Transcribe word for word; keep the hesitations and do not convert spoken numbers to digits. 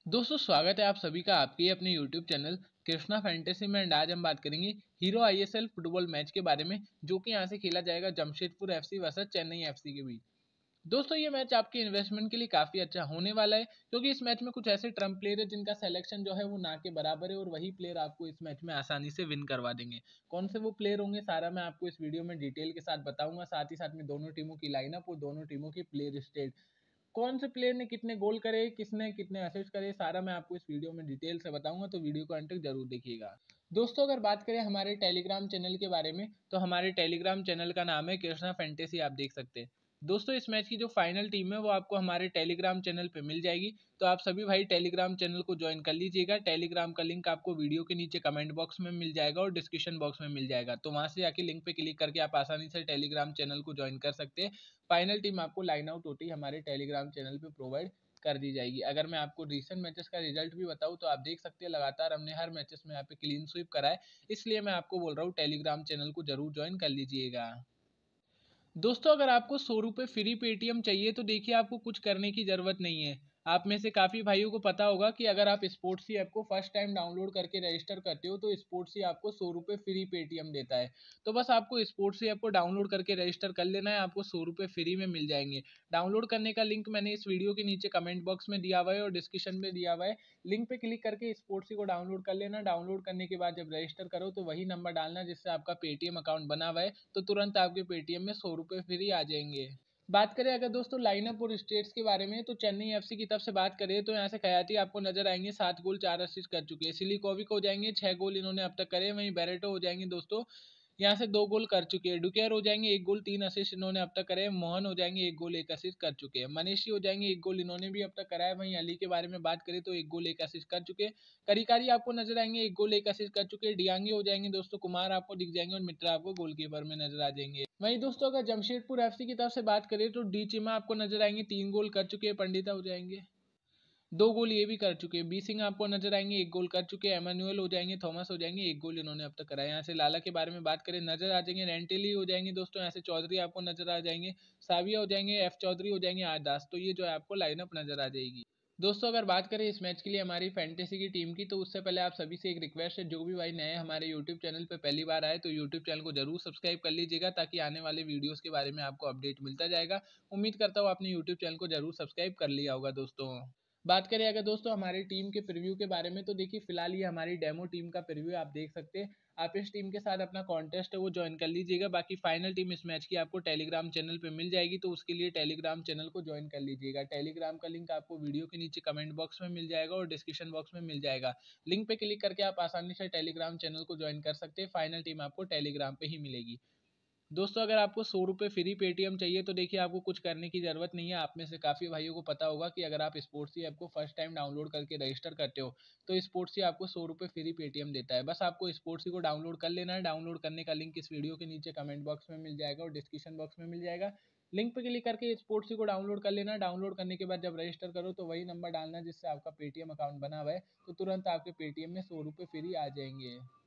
दोस्तों स्वागत है आप सभी का आपके अपने यूट्यूब चैनल कृष्णा फैंटेसी में। एंड आज हम बात करेंगे हीरो आईएसएल फुटबॉल मैच के बारे में, जो कि यहां से खेला जाएगा Jamshedpur FC versus Chennai FC के बीच। दोस्तों ये मैच आपके इन्वेस्टमेंट के लिए काफी अच्छा होने वाला है, क्योंकि इस मैच में कुछ ऐसे ट्रम्प प्लेयर है जिनका सिलेक्शन जो है वो ना के बराबर है, और वही प्लेयर आपको इस मैच में आसानी से विन करवा देंगे। कौन से वो प्लेयर होंगे सारा मैं आपको इस वीडियो में डिटेल के साथ बताऊंगा। साथ ही साथ में दोनों टीमों की लाइनअप और दोनों टीमों की प्लेयर स्टेट, कौन से प्लेयर ने कितने गोल करे, किसने कितने असिस्ट करे, सारा मैं आपको इस वीडियो में डिटेल से बताऊंगा, तो वीडियो को अंत तक जरूर देखिएगा। दोस्तों अगर बात करें हमारे टेलीग्राम चैनल के बारे में, तो हमारे टेलीग्राम चैनल का नाम है कृष्णा फैंटेसी, आप देख सकते हैं। दोस्तों इस मैच की जो फाइनल टीम है वो आपको हमारे टेलीग्राम चैनल पे मिल जाएगी, तो आप सभी भाई टेलीग्राम चैनल को ज्वाइन कर लीजिएगा। टेलीग्राम का लिंक आपको वीडियो के नीचे कमेंट बॉक्स में मिल जाएगा और डिस्क्रिप्शन बॉक्स में मिल जाएगा, तो वहां से जाके लिंक पे क्लिक करके आप आसानी से टेलीग्राम चैनल को ज्वाइन कर सकते हैं। फाइनल टीम आपको लाइन आउट होती हमारे टेलीग्राम चैनल पे प्रोवाइड कर दी जाएगी। अगर मैं आपको रीसेंट मैचेस का रिजल्ट भी बताऊं तो आप देख सकते हैं लगातार हमने हर मैचेस में यहाँ पे क्लीन स्वीप करा है, इसलिए मैं आपको बोल रहा हूँ टेलीग्राम चैनल को जरूर ज्वाइन कर लीजिएगा। दोस्तों अगर आपको सौ रुपये फ्री पेटीएम चाहिए तो देखिए आपको कुछ करने की ज़रूरत नहीं है। आप में से काफ़ी भाइयों को पता होगा कि अगर आप स्पोर्ट्स ऐप को फर्स्ट टाइम डाउनलोड करके रजिस्टर करते हो तो स्पोर्ट्स आपको सौ रुपये फ्री पेटीएम देता है। तो बस आपको स्पोर्ट्स ऐप को डाउनलोड करके रजिस्टर कर लेना है, आपको सौ रुपये फ्री में मिल जाएंगे। डाउनलोड करने का लिंक मैंने इस वीडियो के नीचे कमेंट बॉक्स में दिया हुआ है और डिस्क्रिप्शन में दिया हुआ है। लिंक पे क्लिक करके स्पोर्ट्स को डाउनलोड कर लेना। डाउनलोड करने के बाद जब रजिस्टर करो तो वही नंबर डालना जिससे आपका पेटीएम अकाउंट बना हुआ है, तो तुरंत आपके पेटीएम में सौ रुपये फ्री आ जाएंगे। बात करें अगर दोस्तों लाइनअप और स्टेट्स के बारे में, तो चेन्नई एफसी की तरफ से बात करें तो यहाँ से खयाती आपको नजर आएंगे, सात गोल चार असिस्ट कर चुके हैं। सिलिकोविक हो जाएंगे, छह गोल इन्होंने अब तक करे। वहीं बेरेटो हो जाएंगे दोस्तों, यहाँ से दो गोल कर चुके हैं। डुकेर हो जाएंगे, एक गोल तीन असिस्ट इन्होंने अब तक करे हैं। मोहन हो जाएंगे, एक गोल एक असिस्ट कर चुके हैं। मनीषी हो जाएंगे, एक गोल इन्होंने भी अब तक करा है। वहीं अली के बारे में बात करें तो एक गोल एक असिस्ट कर चुके हैं। करिकारी आपको नजर आएंगे, एक गोल एक असिस्ट कर चुके हैं। डियांगे हो जाएंगे दोस्तों, कुमार आपको दिख जाएंगे और मित्रा आपको गोलकीपर में नजर आ जाएंगे। वहीं दोस्तों अगर जमशेदपुर एफसी की तरफ से बात करें तो डी चिमा आपको नजर आएंगे, तीन गोल कर चुके हैं। पंडिता हो जाएंगे, दो गोल ये भी कर चुके हैं। बी सिंह आपको नजर आएंगे, एक गोल कर चुके हैं। एमानुअल हो जाएंगे, थॉमस हो जाएंगे, एक गोल इन्होंने अब तक कराया। यहाँ से लाला के बारे में बात करें नजर आ जाएंगे, रेंटेली हो जाएंगे दोस्तों। यहाँ से चौधरी आपको नजर आ जाएंगे, साविया हो जाएंगे, एफ चौधरी हो जाएंगे, आठ दास। तो ये जो है आपको लाइनअप नजर आ जाएगी। दोस्तों अगर बात करें इस मैच के लिए हमारी फैंटेसी की टीम की, तो उससे पहले आप सभी से एक रिक्वेस्ट है, जो भी भाई नए हमारे यूट्यूब चैनल पे पहली बार आए तो यूट्यूब चैनल को जरूर सब्सक्राइब कर लीजिएगा, ताकि आने वाले वीडियोस के बारे में आपको अपडेट मिलता जाएगा। उम्मीद करता हूँ आपने यूट्यूब चैनल को जरूर सब्सक्राइब कर लिया होगा दोस्तों। बात करें अगर दोस्तों हमारी टीम के प्रीव्यू के बारे में, तो देखिए फिलहाल ये हमारी डेमो टीम का प्रीव्यू आप देख सकते हैं। आप इस टीम के साथ अपना कॉन्टेस्ट है वो ज्वाइन कर लीजिएगा। बाकी फाइनल टीम इस मैच की आपको टेलीग्राम चैनल पे मिल जाएगी, तो उसके लिए टेलीग्राम चैनल को ज्वाइन कर लीजिएगा। टेलीग्राम का लिंक आपको वीडियो के नीचे कमेंट बॉक्स में मिल जाएगा और डिस्क्रिप्शन बॉक्स में मिल जाएगा। लिंक पे क्लिक करके आप आसानी से टेलीग्राम चैनल को ज्वाइन कर सकते हैं। फाइनल टीम आपको टेलीग्राम पे ही मिलेगी। दोस्तों अगर आपको सौ रुपये फ्री पेटीएम चाहिए तो देखिए आपको कुछ करने की ज़रूरत नहीं है। आप में से काफ़ी भाइयों को पता होगा कि अगर आप स्पोर्ट्स ऐप को फर्स्ट टाइम डाउनलोड करके रजिस्टर करते हो तो स्पोर्ट्स आपको सौ रुपये फ्री पेटीएम देता है। बस आपको स्पोर्ट्स को डाउनलोड कर लेना है। डाउनलोड करने का लिंक इस वीडियो के नीचे कमेंट बॉक्स में मिल जाएगा और डिस्क्रिप्शन बॉक्स में मिल जाएगा। लिंक पे क्लिक करके स्पोर्ट्स को डाउनलोड कर लेना। डाउनलोड करने के बाद जब रजिस्टर करो तो वही नंबर डालना जिससे आपका पेटीएम अकाउंट बना हुआ है, तो तुरंत आपके पेटीएम में सौ रुपये फ्री आ जाएंगे।